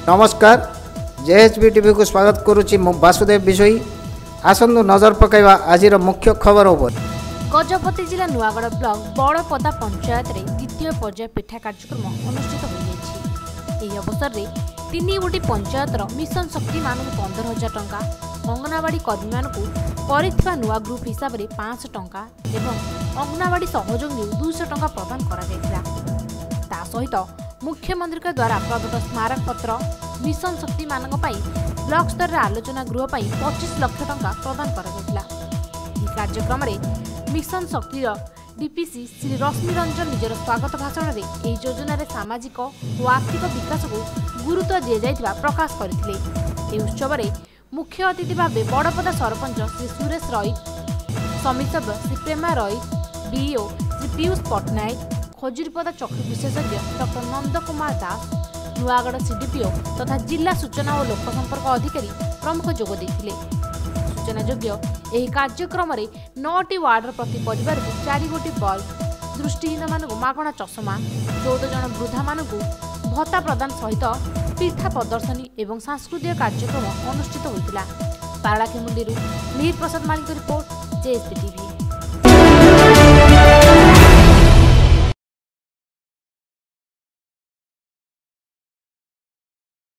नमस्कार जेएचबी टीवी को स्वागत करुच्ची मु वासुदेव विषयी आसंतु नजर पकाइबा आजिर मुख्य खबर उपर। गजपति जिला नुआगढ़ ब्लॉक बड़पदा पंचायत रे द्वितीय पर्याय पिठा कार्यक्रम अनुष्ठित होइछि। एही अवसर रे 3 गोटी पंचायत मिशन शक्ति मानक 15,000 टंका, अंगनवाड़ी कर्मी मानक परिथिबा नुआ ग्रुप हिसाब रे 500 टंका एवं अंगनवाड़ी सहयोगी 200 टंका प्रदान करा जायतिला। ता सहित मुख्यमंत्री के द्वारा प्रदत्त स्मारक पत्र मिशन शक्ति मानक पाई ब्लॉक स्तर रे आलोचना गृह पाई 25 लाख टंका प्रदान करा जायतिला। एही कार्यक्रम रे मिशन शक्ति डीपीसी श्री रश्मि रंजन निजर स्वागत भाषण में यह योजना रे सामाजिक और आर्थिक विकास को गुरुत्व दि जाइतिबा प्रकाश करथिले। एही उत्सव रे मुख्य अतिथि भाव बड़पदा सरपंच श्री सुरेश रॉय, समिति श्री प्रेमा रॉय, बीओ श्री पीयूष पटनायक, खजुरीपदा चक्षु विशेषज्ञ डॉक्टर नंद कुमार दास, नुआगढ़ सीडीपीओ तथा जिला सूचना और लोक संपर्क अधिकारी प्रमुख जोग देथिले। सूचनायोग्य एही कार्यक्रम रे 9टी वार्डर प्रति परिवार को 4 गोटी बल्ब, दृष्टिहीन मानक मागणा चषमा, 14 जन वृद्धा मानक भत्ता प्रदान सहित पिठा प्रदर्शनी एवं सांस्कृतिक कार्यक्रम अनुष्ठित होइतिला। पारलाखेमुंडी मिहिर प्रसाद मालिक रिपोर्ट जेएसपी टीवी।